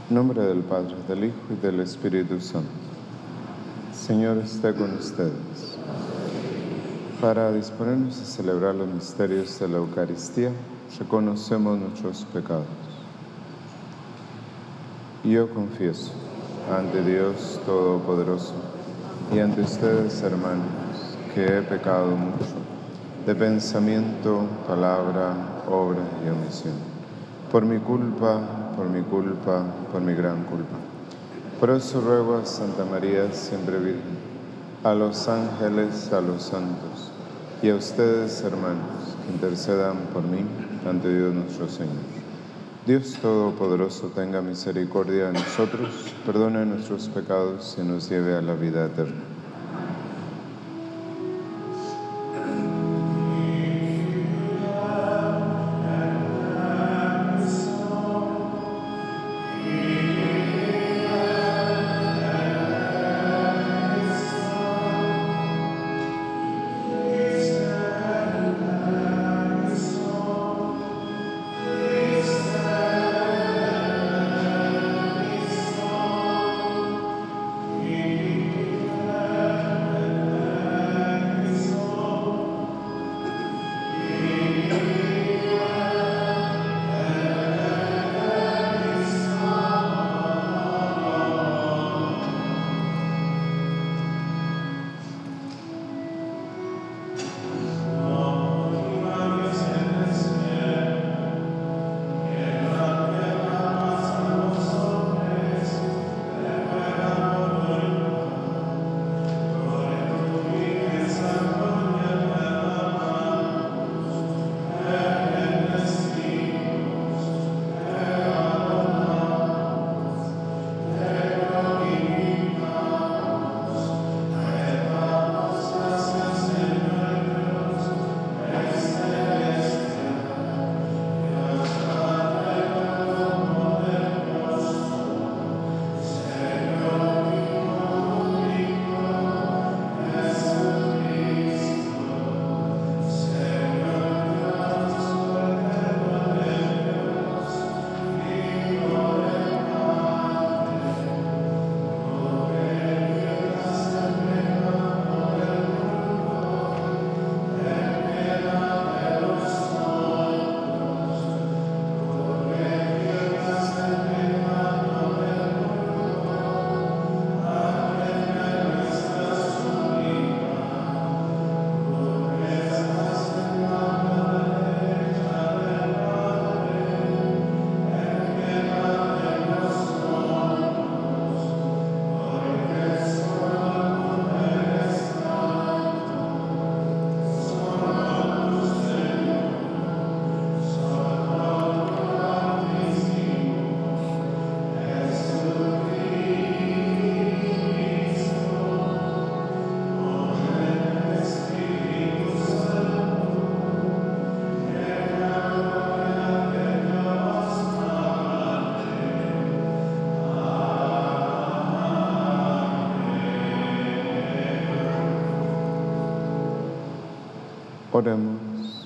En nombre del Padre, del Hijo y del Espíritu Santo. Señor esté con ustedes. Para disponernos a celebrar los misterios de la Eucaristía, reconocemos nuestros pecados. Yo confieso ante Dios Todopoderoso y ante ustedes, hermanos, que he pecado mucho, de pensamiento, palabra, obra y omisión. Por mi culpa, por mi gran culpa. Por eso ruego a Santa María, siempre Virgen, a los ángeles, a los santos, y a ustedes, hermanos, que intercedan por mí ante Dios nuestro Señor. Dios Todopoderoso tenga misericordia de nosotros, perdone nuestros pecados y nos lleve a la vida eterna. Oremos.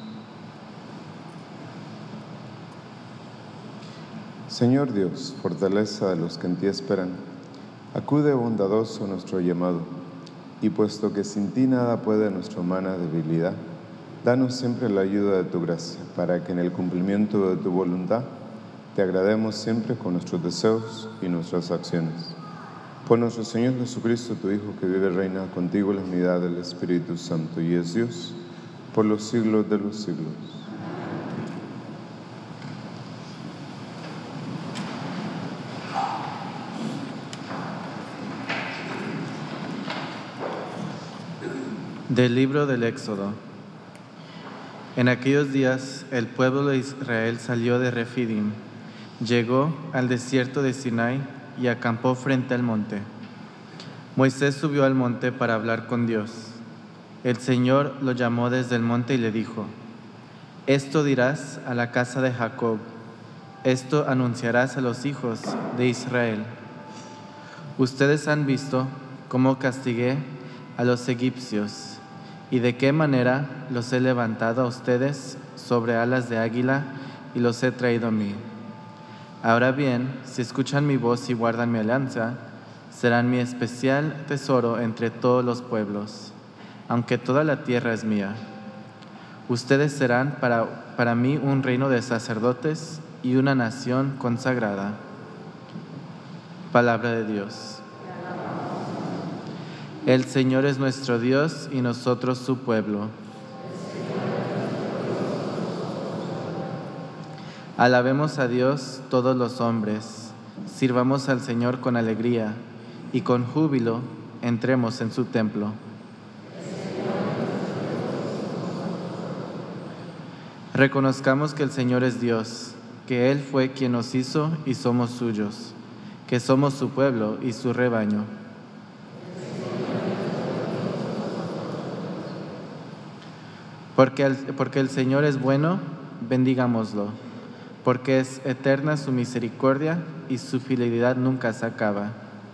Señor Dios, fortaleza de los que en ti esperan, acude bondadoso a nuestro llamado, y puesto que sin ti nada puede nuestra humana debilidad, danos siempre la ayuda de tu gracia, para que en el cumplimiento de tu voluntad te agrademos siempre con nuestros deseos y nuestras acciones. Por nuestro Señor Jesucristo, tu Hijo, que vive y reina contigo en la unidad del Espíritu Santo y es Dios, por los siglos de los siglos. Del libro del Éxodo. En aquellos días el pueblo de Israel salió de Refidim, llegó al desierto de Sinai y acampó frente al monte. Moisés subió al monte para hablar con Dios. El Señor lo llamó desde el monte y le dijo: Esto dirás a la casa de Jacob, esto anunciarás a los hijos de Israel. Ustedes han visto cómo castigué a los egipcios y de qué manera los he levantado a ustedes sobre alas de águila y los he traído a mí. Ahora bien, si escuchan mi voz y guardan mi alianza, serán mi especial tesoro entre todos los pueblos, aunque toda la tierra es mía. Ustedes serán para mí un reino de sacerdotes y una nación consagrada. Palabra de Dios. El Señor es nuestro Dios y nosotros su pueblo. Alabemos a Dios todos los hombres, sirvamos al Señor con alegría y con júbilo entremos en su templo. Reconozcamos que el Señor es Dios, que Él fue quien nos hizo y somos suyos, que somos su pueblo y su rebaño. Porque el Señor es bueno, bendigámoslo, porque es eterna su misericordia y su fidelidad nunca se acaba.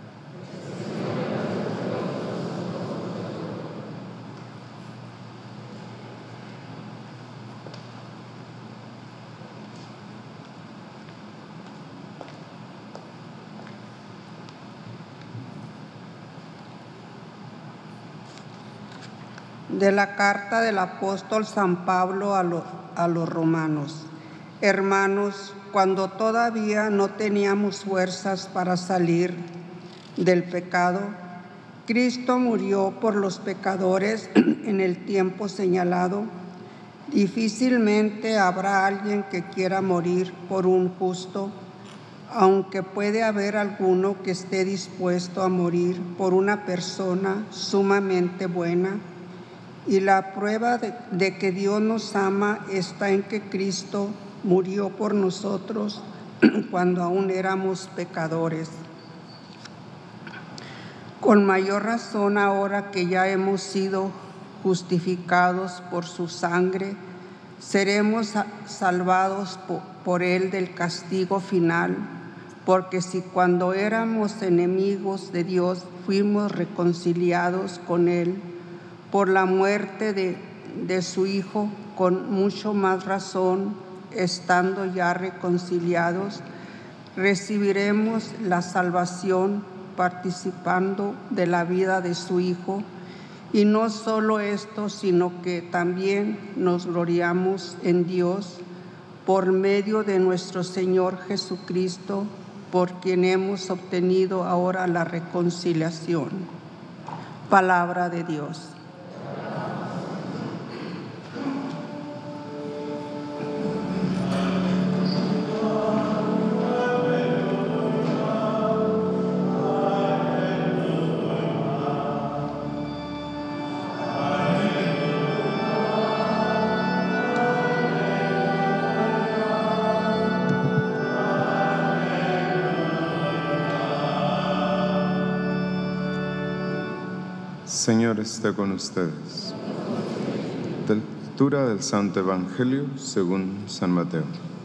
De la carta del apóstol San Pablo a los romanos. Hermanos, cuando todavía no teníamos fuerzas para salir del pecado, Cristo murió por los pecadores en el tiempo señalado. Difícilmente habrá alguien que quiera morir por un justo, aunque puede haber alguno que esté dispuesto a morir por una persona sumamente buena. Y la prueba de que Dios nos ama está en que Cristo murió por nosotros cuando aún éramos pecadores. Con mayor razón, ahora que ya hemos sido justificados por su sangre, seremos salvados por Él del castigo final, porque si cuando éramos enemigos de Dios fuimos reconciliados con Él, por la muerte de su Hijo, con mucho más razón, estando ya reconciliados, recibiremos la salvación participando de la vida de su Hijo. Y no solo esto, sino que también nos gloriamos en Dios por medio de nuestro Señor Jesucristo, por quien hemos obtenido ahora la reconciliación. Palabra de Dios. Señor esté con ustedes. Lectura del Santo Evangelio según San Mateo.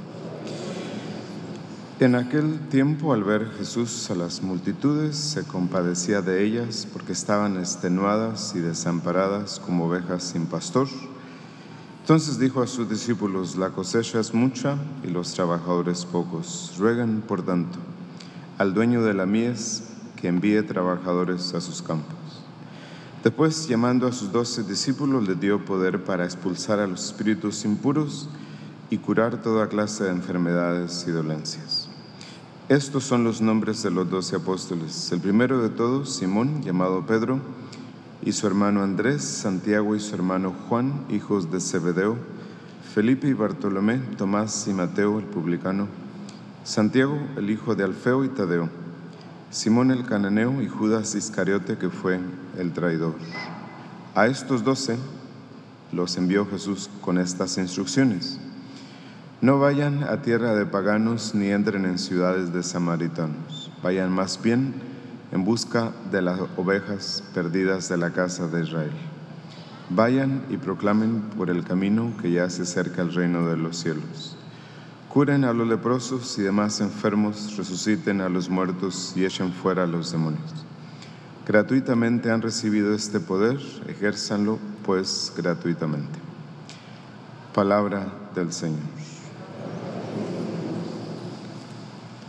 En aquel tiempo, al ver Jesús a las multitudes, se compadecía de ellas porque estaban extenuadas y desamparadas como ovejas sin pastor. Entonces dijo a sus discípulos: la cosecha es mucha y los trabajadores pocos. Rueguen, por tanto, al dueño de la mies que envíe trabajadores a sus campos. Después, llamando a sus 12 discípulos, les dio poder para expulsar a los espíritus impuros y curar toda clase de enfermedades y dolencias. Estos son los nombres de los 12 apóstoles. El primero de todos, Simón, llamado Pedro, y su hermano Andrés, Santiago y su hermano Juan, hijos de Zebedeo, Felipe y Bartolomé, Tomás y Mateo, el publicano, Santiago, el hijo de Alfeo y Tadeo, Simón el cananeo y Judas Iscariote, que fue el traidor. A estos 12 los envió Jesús con estas instrucciones: no vayan a tierra de paganos ni entren en ciudades de samaritanos. Vayan más bien en busca de las ovejas perdidas de la casa de Israel. Vayan y proclamen por el camino que ya se acerca el reino de los cielos. Curen a los leprosos y demás enfermos, resuciten a los muertos y echen fuera a los demonios. Gratuitamente han recibido este poder, ejérzanlo pues gratuitamente. Palabra del Señor.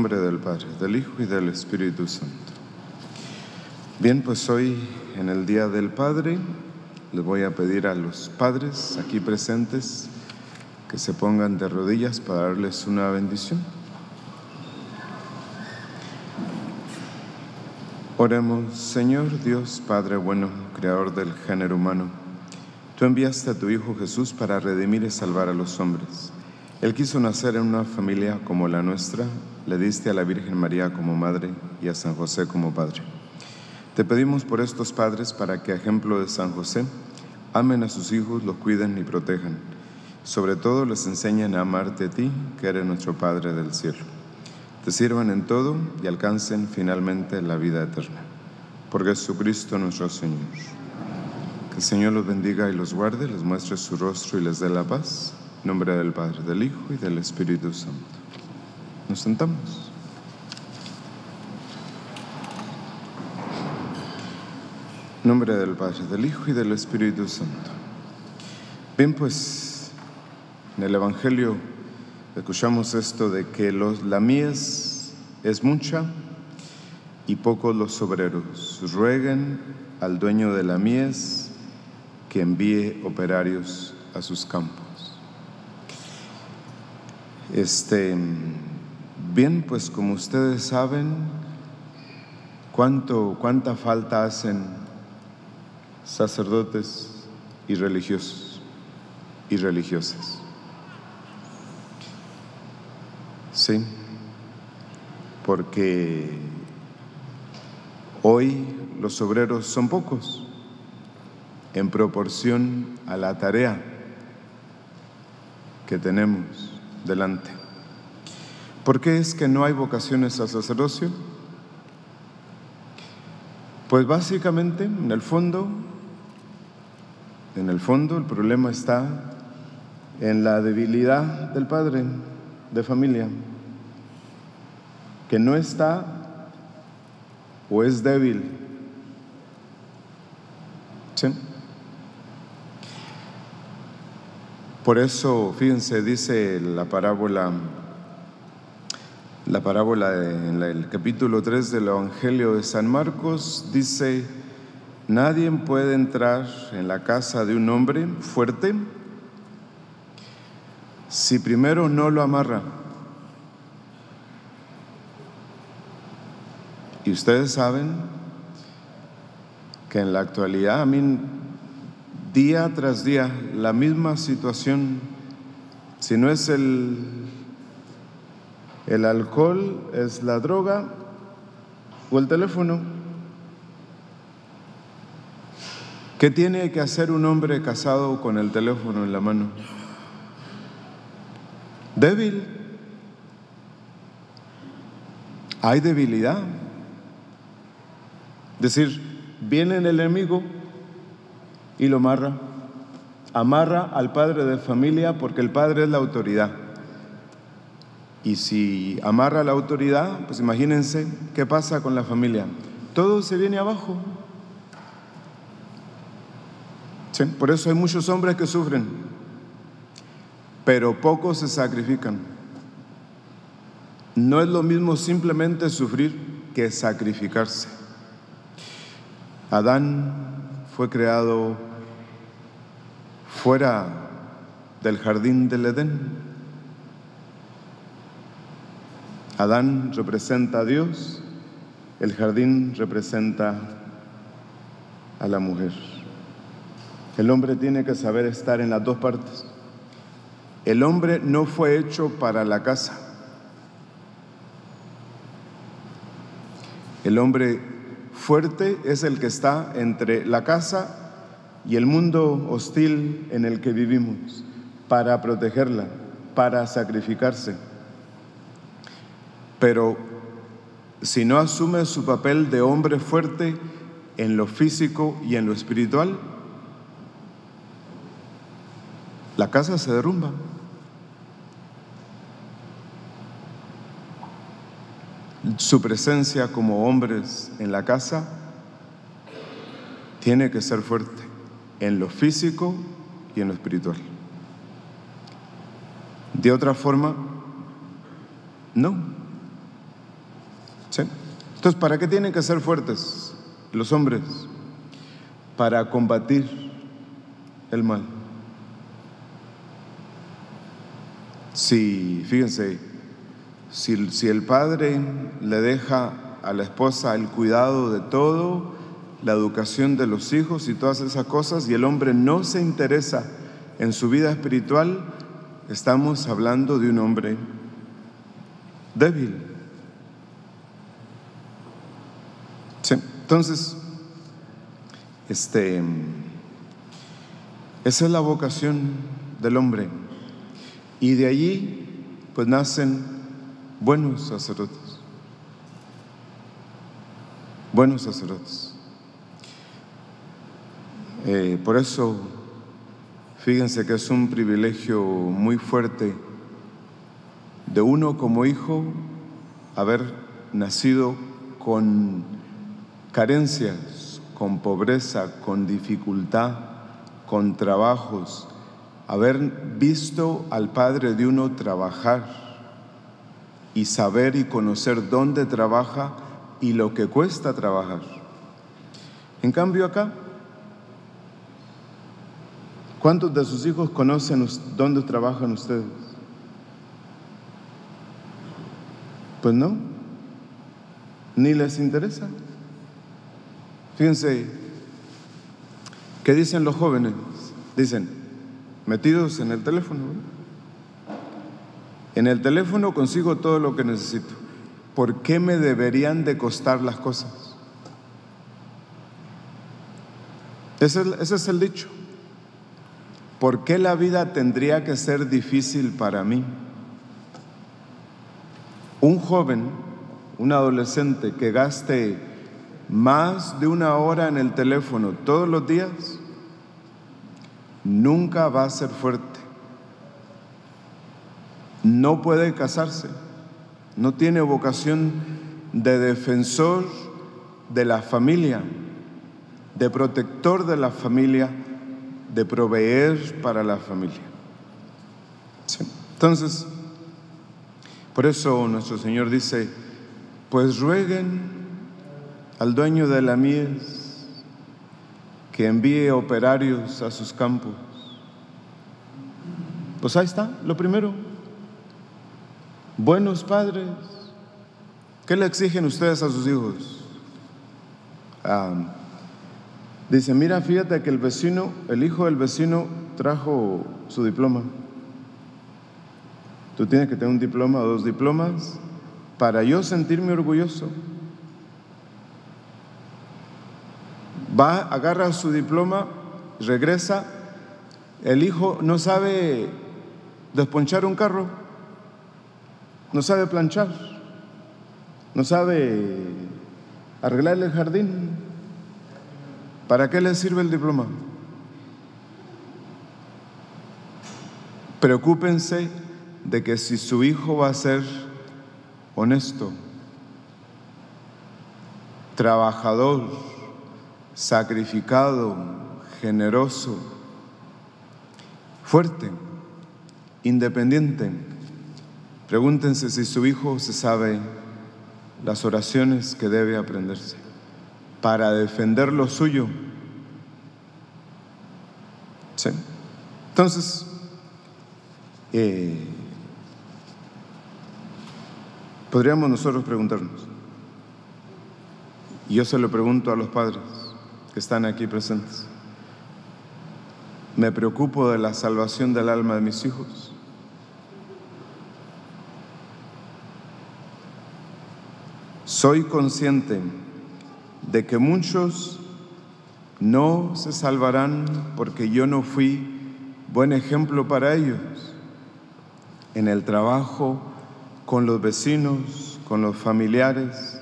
nombre del Padre, del Hijo y del Espíritu Santo. Bien, pues hoy, en el Día del Padre, les voy a pedir a los padres aquí presentes que se pongan de rodillas para darles una bendición. Oremos. Señor Dios, Padre bueno, Creador del género humano, tú enviaste a tu Hijo Jesús para redimir y salvar a los hombres. Él quiso nacer en una familia como la nuestra, le diste a la Virgen María como madre y a San José como padre. Te pedimos por estos padres para que, a ejemplo de San José, amen a sus hijos, los cuiden y protejan. Sobre todo les enseñen a amarte a ti, que eres nuestro Padre del cielo. Te sirvan en todo y alcancen finalmente la vida eterna. Por Jesucristo nuestro Señor. Que el Señor los bendiga y los guarde, les muestre su rostro y les dé la paz. En nombre del Padre, del Hijo y del Espíritu Santo. Nos sentamos. En nombre del Padre, del Hijo y del Espíritu Santo. Bien, pues en el Evangelio escuchamos esto de que la mies es mucha y pocos los obreros. Rueguen al dueño de la mies que envíe operarios a sus campos. Bien, pues como ustedes saben, cuánta falta hacen sacerdotes y religiosos y religiosas. Sí, porque hoy los obreros son pocos en proporción a la tarea que tenemos delante. ¿Por qué es que no hay vocaciones al sacerdocio? Pues básicamente, en el fondo, el problema está en la debilidad del padre de familia, que no está o es débil. ¿Sí? Por eso, fíjense, dice la parábola en el capítulo 3 del Evangelio de San Marcos, dice: nadie puede entrar en la casa de un hombre fuerte si primero no lo amarra. Y ustedes saben que en la actualidad, día tras día, la misma situación, si no es el alcohol, es la droga o el teléfono. ¿Qué tiene que hacer un hombre casado con el teléfono en la mano? Débil. Hay debilidad. Es decir, viene el enemigo y lo amarra al padre de familia, porque el padre es la autoridad. Y si amarra a la autoridad, pues imagínense qué pasa con la familia. Todo se viene abajo. Sí, por eso hay muchos hombres que sufren, pero pocos se sacrifican. No es lo mismo simplemente sufrir que sacrificarse. Adán fue creado fuera del jardín del Edén. Adán representa a Dios, el jardín representa a la mujer. El hombre tiene que saber estar en las dos partes. El hombre no fue hecho para la casa. El hombre fuerte es el que está entre la casa y el mundo hostil en el que vivimos, para protegerla, para sacrificarse. Pero si no asume su papel de hombre fuerte en lo físico y en lo espiritual, la casa se derrumba. Su presencia como hombres en la casa tiene que ser fuerte en lo físico y en lo espiritual. De otra forma, no. Entonces, ¿para qué tienen que ser fuertes los hombres? Para combatir el mal. Fíjense, si el padre le deja a la esposa el cuidado de todo, la educación de los hijos y todas esas cosas, y el hombre no se interesa en su vida espiritual, estamos hablando de un hombre débil. Sí. Entonces, esa es la vocación del hombre, y de allí pues nacen buenos sacerdotes. Buenos sacerdotes. Por eso, fíjense que es un privilegio muy fuerte de uno como hijo haber nacido con carencias, con pobreza, con dificultad, con trabajos, haber visto al padre de uno trabajar y saber y conocer dónde trabaja y lo que cuesta trabajar. En cambio acá, ¿cuántos de sus hijos conocen dónde trabajan ustedes? Pues no, ni les interesa. Fíjense, ¿qué dicen los jóvenes? Dicen, metidos en el teléfono, ¿no? En el teléfono consigo todo lo que necesito. ¿Por qué me deberían de costar las cosas? Ese es el dicho. ¿Por qué la vida tendría que ser difícil para mí? Un joven, un adolescente que gaste más de 1 hora en el teléfono todos los días, nunca va a ser fuerte. No puede casarse, no tiene vocación de defensor de la familia, de protector de la familia, de proveer para la familia. Sí. Entonces, por eso nuestro Señor dice, pues rueguen al dueño de la mies que envíe operarios a sus campos. Pues ahí está, lo primero. Buenos padres, ¿qué le exigen ustedes a sus hijos? Dice, mira, fíjate que el hijo del vecino trajo su diploma. Tú tienes que tener un diploma o 2 diplomas para yo sentirme orgulloso. Va, agarra su diploma, regresa, el hijo no sabe desponchar un carro, no sabe planchar, no sabe arreglar el jardín. ¿Para qué le sirve el diploma? Preocúpense de que si su hijo va a ser honesto, trabajador, sacrificado, generoso, fuerte, independiente. Pregúntense si su hijo se sabe las oraciones que debe aprenderse para defender lo suyo. ¿Sí? Entonces, podríamos nosotros preguntarnos, y yo se lo pregunto a los padres que están aquí presentes, ¿me preocupo de la salvación del alma de mis hijos? Soy consciente de que muchos no se salvarán porque yo no fui buen ejemplo para ellos en el trabajo, con los vecinos, con los familiares,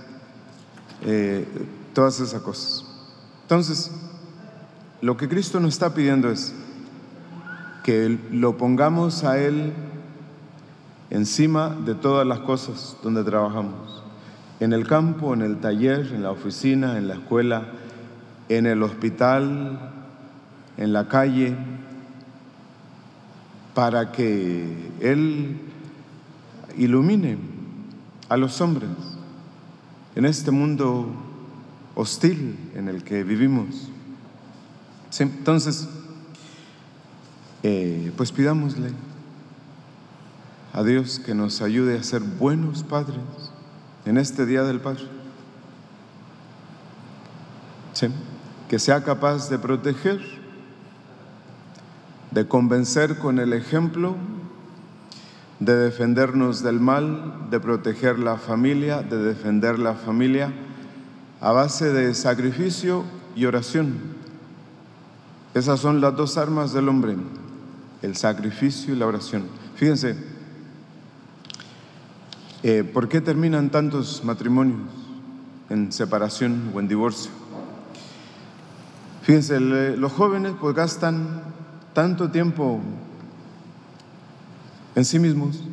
todas esas cosas. Entonces, lo que Cristo nos está pidiendo es que lo pongamos a Él encima de todas las cosas donde trabajamos. En el campo, en el taller, en la oficina, en la escuela, en el hospital, en la calle, para que Él ilumine a los hombres. en este mundo hostil en el que vivimos. ¿Sí? Entonces, pues pidámosle a Dios que nos ayude a ser buenos padres en este Día del Padre. ¿Sí? Que sea capaz de proteger, de convencer con el ejemplo, de defendernos del mal, de proteger la familia, de defender la familia a base de sacrificio y oración. Esas son las dos armas del hombre, el sacrificio y la oración. Fíjense, ¿por qué terminan tantos matrimonios en separación o en divorcio? Fíjense, los jóvenes pues gastan tanto tiempo en sí mismos.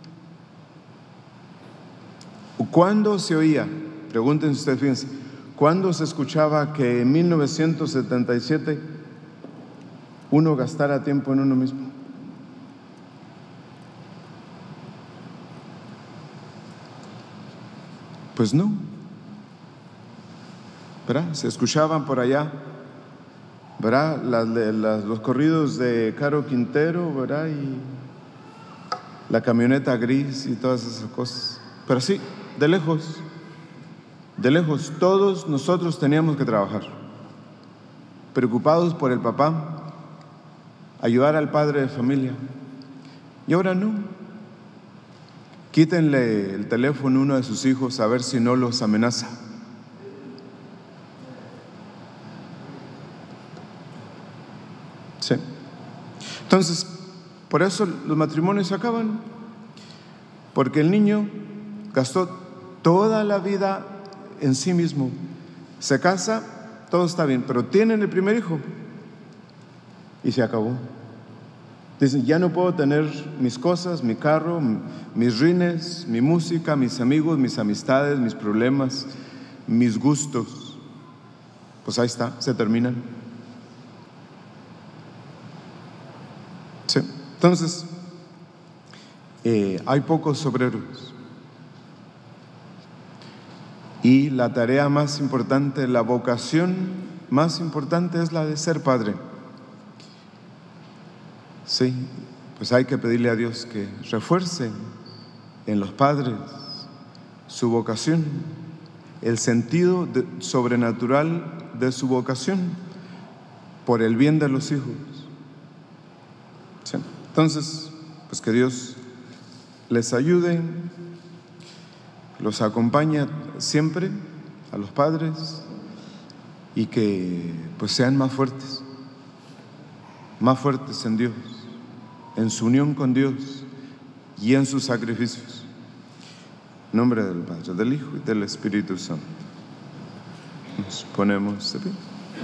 ¿Cuándo se oía? Pregúntense ustedes, fíjense, ¿cuándo se escuchaba que en 1977 uno gastara tiempo en uno mismo? Pues no, ¿verdad? Se escuchaban por allá, ¿verdad? Los corridos de Caro Quintero, ¿verdad? Y la camioneta gris y todas esas cosas. Pero sí, de lejos, todos nosotros teníamos que trabajar, preocupados por el papá, ayudar al padre de familia. Y ahora no. Quítenle el teléfono a uno de sus hijos a ver si no los amenaza. Sí. Entonces, por eso los matrimonios se acaban, porque el niño gastó toda la vida en sí mismo. Se casa, todo está bien, pero tienen el primer hijo y se acabó. Dicen, ya no puedo tener mis cosas, mi carro, mis rines, mi música, mis amigos, mis amistades, mis problemas, mis gustos. Pues ahí está, se terminan. Sí. Entonces, hay pocos obreros. Y la tarea más importante, la vocación más importante es la de ser padre. Sí, pues hay que pedirle a Dios que refuerce en los padres su vocación, el sentido sobrenatural de su vocación, por el bien de los hijos. Sí. Entonces, pues que Dios les ayude, los acompañe siempre a los padres y que pues sean más fuertes en Dios, en su unión con Dios y en sus sacrificios. En nombre del Padre, del Hijo y del Espíritu Santo. Nos ponemos de pie.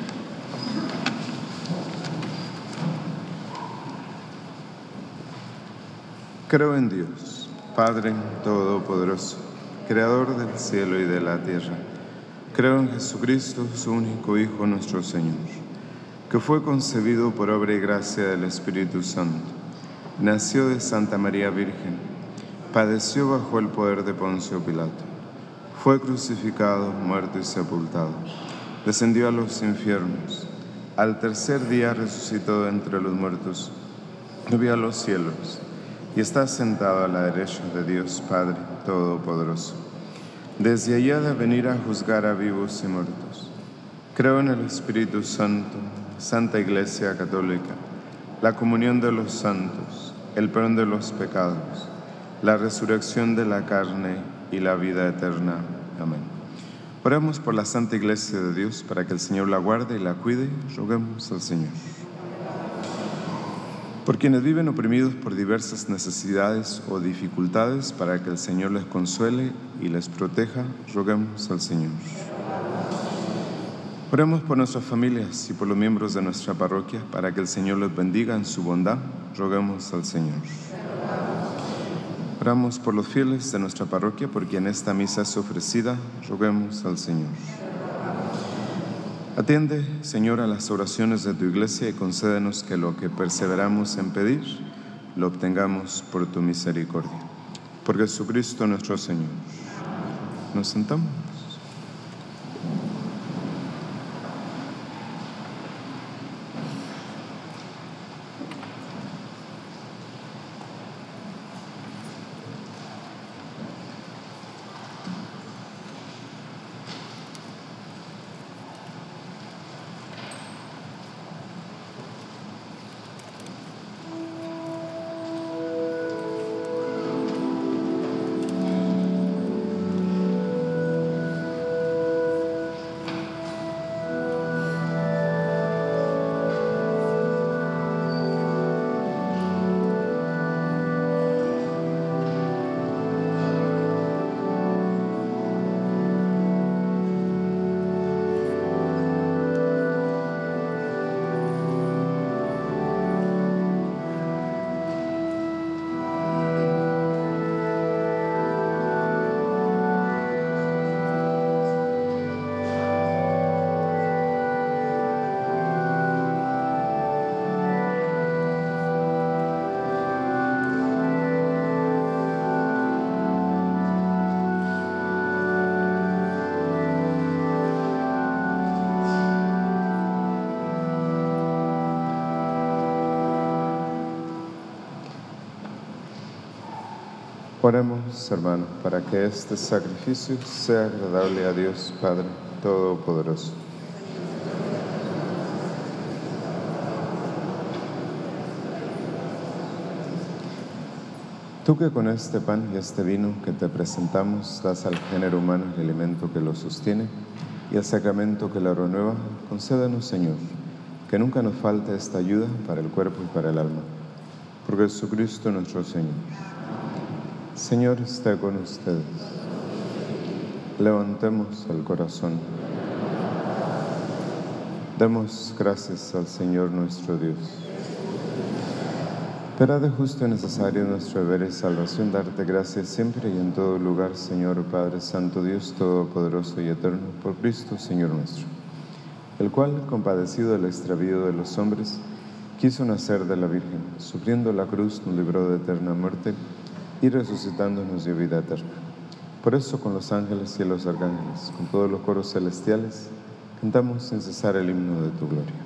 Creo en Dios, Padre Todopoderoso, Creador del cielo y de la tierra. Creo en Jesucristo, su único Hijo, nuestro Señor, que fue concebido por obra y gracia del Espíritu Santo. Nació de Santa María Virgen, padeció bajo el poder de Poncio Pilato, fue crucificado, muerto y sepultado, descendió a los infiernos, al tercer día resucitó de entre los muertos, subió a los cielos y está sentado a la derecha de Dios Padre Todopoderoso. Desde allí ha de venir a juzgar a vivos y muertos. Creo en el Espíritu Santo, Santa Iglesia Católica, la comunión de los santos, el perdón de los pecados, la resurrección de la carne y la vida eterna. Amén. Oremos por la Santa Iglesia de Dios para que el Señor la guarde y la cuide. Roguemos al Señor. Por quienes viven oprimidos por diversas necesidades o dificultades, para que el Señor les consuele y les proteja, roguemos al Señor. Oremos por nuestras familias y por los miembros de nuestra parroquia, para que el Señor los bendiga en su bondad, roguemos al Señor. Oramos por los fieles de nuestra parroquia, por quien esta misa es ofrecida, roguemos al Señor. Atiende, Señor, a las oraciones de tu Iglesia y concédenos que lo que perseveramos en pedir, lo obtengamos por tu misericordia. Por Jesucristo nuestro Señor. Nos sentamos. Oremos, hermanos, para que este sacrificio sea agradable a Dios Padre Todopoderoso. Tú que con este pan y este vino que te presentamos das al género humano el alimento que lo sostiene y el sacramento que lo renueva, concédenos, Señor, que nunca nos falte esta ayuda para el cuerpo y para el alma. Por Jesucristo nuestro Señor. Señor, esté con ustedes. Levantemos el corazón. Demos gracias al Señor nuestro Dios. Verá justo y necesario nuestro deber y salvación darte gracias siempre y en todo lugar, Señor Padre Santo, Dios Todopoderoso y Eterno, por Cristo, Señor nuestro, el cual, compadecido del extravío de los hombres, quiso nacer de la Virgen, sufriendo la cruz, nos libró de eterna muerte y resucitando nos dio vida eterna. Por eso, con los ángeles y los arcángeles, con todos los coros celestiales, cantamos sin cesar el himno de tu gloria.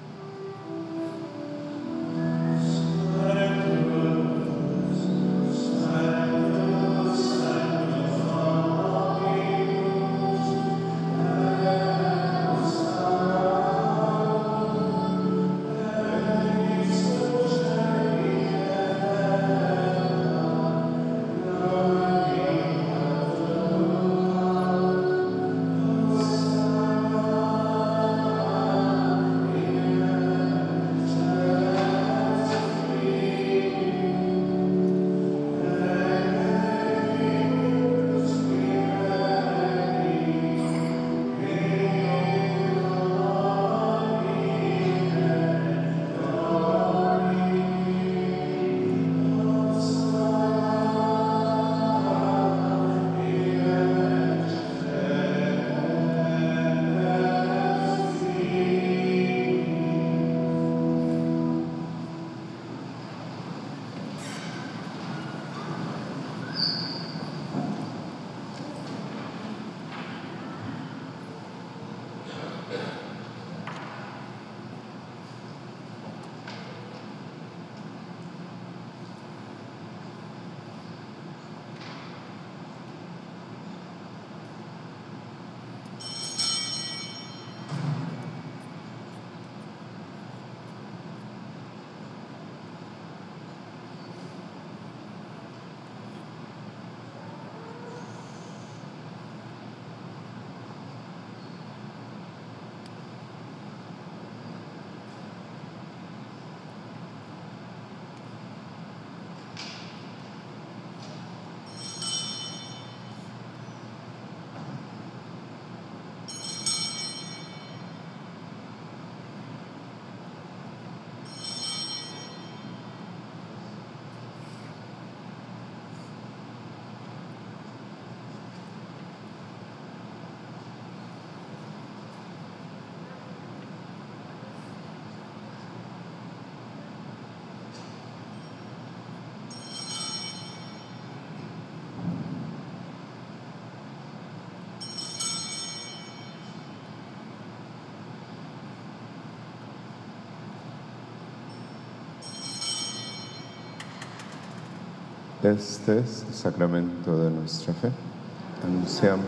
Este es el sacramento de nuestra fe. Anunciamos.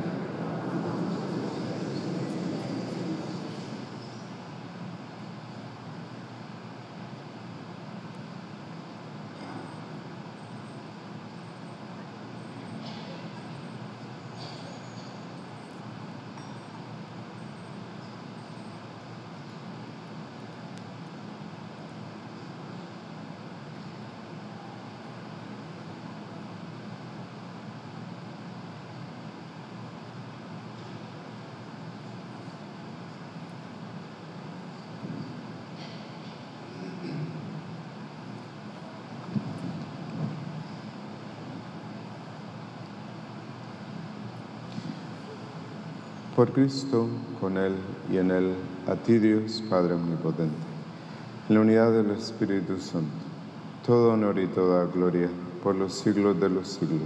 Por Cristo, con Él y en Él, a ti Dios, Padre Omnipotente, en la unidad del Espíritu Santo, todo honor y toda gloria por los siglos de los siglos.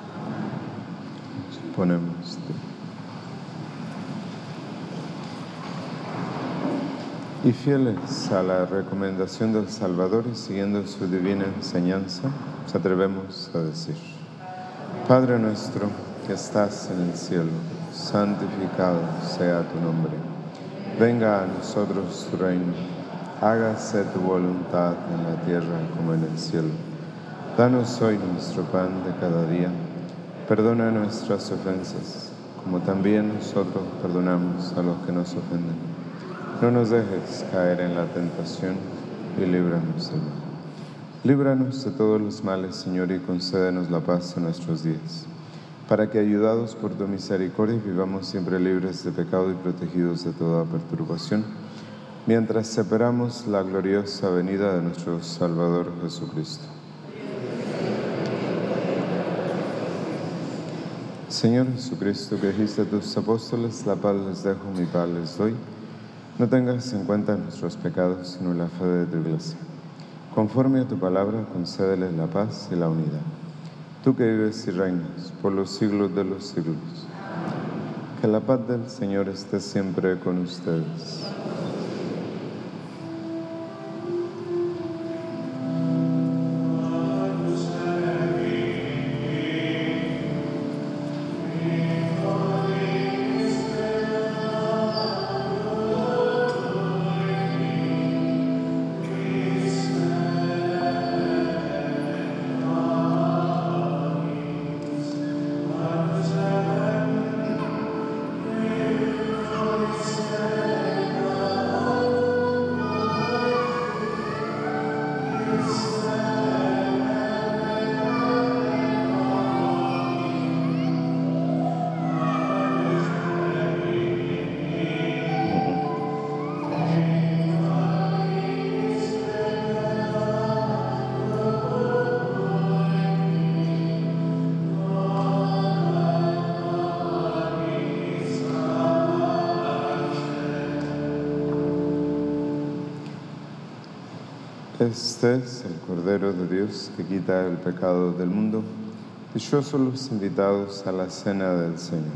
Ponemos. Y fieles a la recomendación del Salvador y siguiendo su divina enseñanza, nos atrevemos a decir: Padre nuestro que estás en el cielo, santificado sea tu nombre. Venga a nosotros tu reino. Hágase tu voluntad en la tierra como en el cielo. Danos hoy nuestro pan de cada día. Perdona nuestras ofensas, como también nosotros perdonamos a los que nos ofenden. No nos dejes caer en la tentación y líbranos del mal. Líbranos de todos los males, Señor, y concédenos la paz en nuestros días, para que, ayudados por tu misericordia, vivamos siempre libres de pecado y protegidos de toda perturbación, mientras esperamos la gloriosa venida de nuestro Salvador Jesucristo. Señor Jesucristo, que dijiste a tus apóstoles, la paz les dejo, mi paz les doy, no tengas en cuenta nuestros pecados, sino la fe de tu Iglesia. Conforme a tu palabra, concédeles la paz y la unidad. Tú que vives y reinas por los siglos de los siglos. Que la paz del Señor esté siempre con ustedes. Este es el Cordero de Dios que quita el pecado del mundo. Dichosos los invitados a la cena del Señor.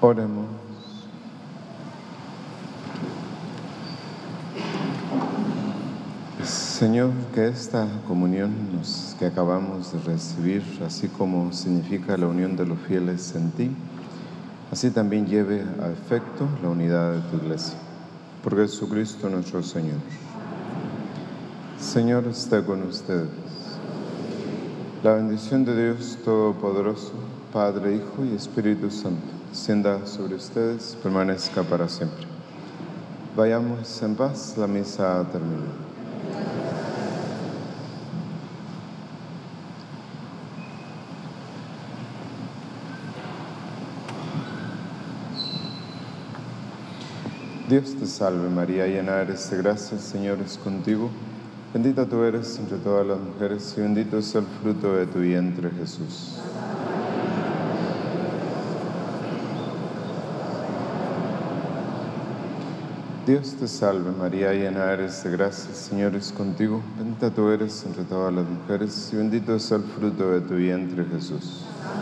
Oremos. Señor, que esta comunión que acabamos de recibir, así como significa la unión de los fieles en ti, así también lleve a efecto la unidad de tu Iglesia. Por Jesucristo nuestro Señor. Señor, esté con ustedes. La bendición de Dios Todopoderoso, Padre, Hijo y Espíritu Santo, descienda sobre ustedes, permanezca para siempre. Vayamos en paz, la misa ha terminado. Dios te salve María, llena eres de gracia, el Señor es contigo. Bendita tú eres entre todas las mujeres y bendito es el fruto de tu vientre, Jesús. Dios te salve María, llena eres de gracia, el Señor es contigo. Bendita tú eres entre todas las mujeres y bendito es el fruto de tu vientre, Jesús.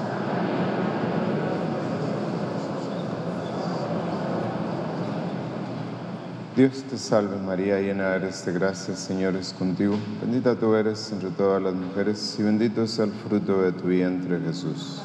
Dios te salve María, llena eres de gracia, el Señor es contigo. Bendita tú eres entre todas las mujeres y bendito es el fruto de tu vientre, Jesús.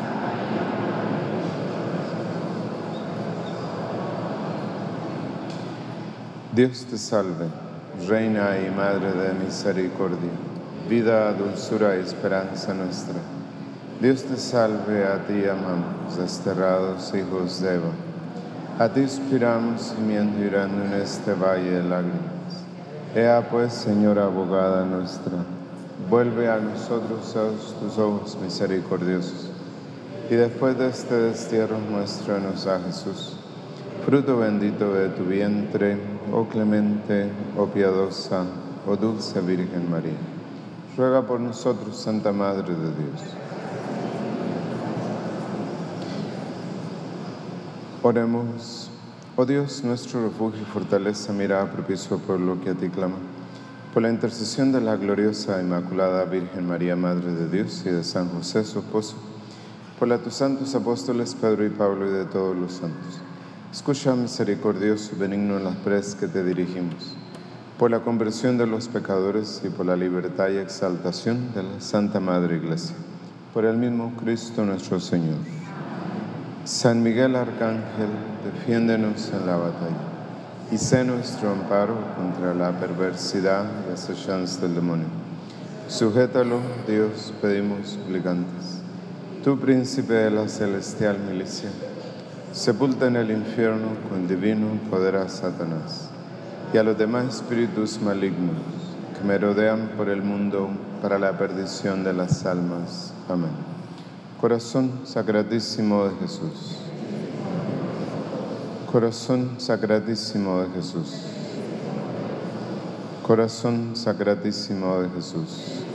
Dios te salve, Reina y Madre de misericordia, vida, dulzura y esperanza nuestra. Dios te salve, a ti amamos, desterrados hijos de Eva. A ti inspiramos, gimiendo y llorando en este valle de lágrimas. Ea pues, Señora abogada nuestra, vuelve a nosotros tus ojos misericordiosos, y después de este destierro muéstranos a Jesús, fruto bendito de tu vientre, oh clemente, oh piadosa, oh dulce Virgen María. Ruega por nosotros, Santa Madre de Dios. Oremos. Oh Dios, nuestro refugio y fortaleza, mira propicio al pueblo que a ti clama. Por la intercesión de la gloriosa Inmaculada Virgen María, Madre de Dios, y de San José, su esposo, por la de tus santos apóstoles Pedro y Pablo y de todos los santos. Escucha, misericordioso y benigno, las preces que te dirigimos. Por la conversión de los pecadores y por la libertad y exaltación de la Santa Madre Iglesia. Por el mismo Cristo nuestro Señor. San Miguel Arcángel, defiéndenos en la batalla, y sé nuestro amparo contra la perversidad y acechanzas del demonio. Sujétalo, Dios, pedimos suplicantes. Tú, príncipe de la celestial milicia, sepulta en el infierno con divino poder a Satanás y a los demás espíritus malignos que merodean por el mundo para la perdición de las almas. Amén. Corazón sacratísimo de Jesús. Corazón sacratísimo de Jesús. Corazón sacratísimo de Jesús.